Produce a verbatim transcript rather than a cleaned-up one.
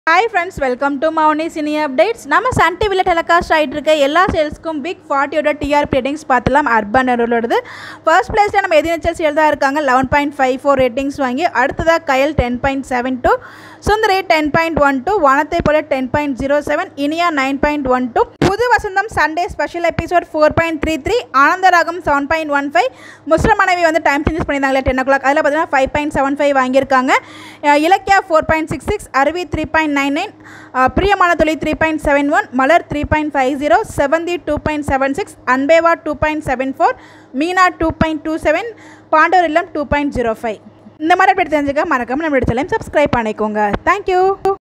Hi friends, welcome to Mauni Cine Updates. நம்ம Sun டிவில telecast ஆயிட்டு இருக்க எல்லா சேல்ஸ்க்கும் பிக் ஃபார்ட்டி ஓட T R P ratings பார்த்தலாம். அர்பன் ரூலோடது ஃபர்ஸ்ட் பிளேஸ்ல நம்ம எதிர்நீச்சல் சேல் தான் இருக்காங்க. eleven point five four ரேட்டிங்ஸ் வாங்கி அடுத்ததா கயல் ten point seven two, சுந்தரி ten point one two, வானத்தை போல ten point zero seven, Iniya nine point one two, Pudhu Vasantham Sunday special episode four point three three, Anandaragam seven point one five, முஸ்லிம் மனைவி வந்து time changes பண்ணியிருந்தாங்களே ten o'clock அதில் பார்த்தீங்கன்னா five point seven five வாங்கியிருக்காங்க. Ilakkiya four point six six, அருவி three point nine nine, பிரியமான தொழில் three point seven one, மலர் three point five zero, செவந்தி two point seven six, அன்பேவா two point seven four, Meena two point two seven, பாண்டவர் இல்லம் two point zero five. இந்த மாதிரி அப்படி தெரிஞ்சுக்க மறக்காம நம்ம சேனலை சப்ஸ்கிரைப் பண்ணிக்கோங்க. தேங்க்யூ.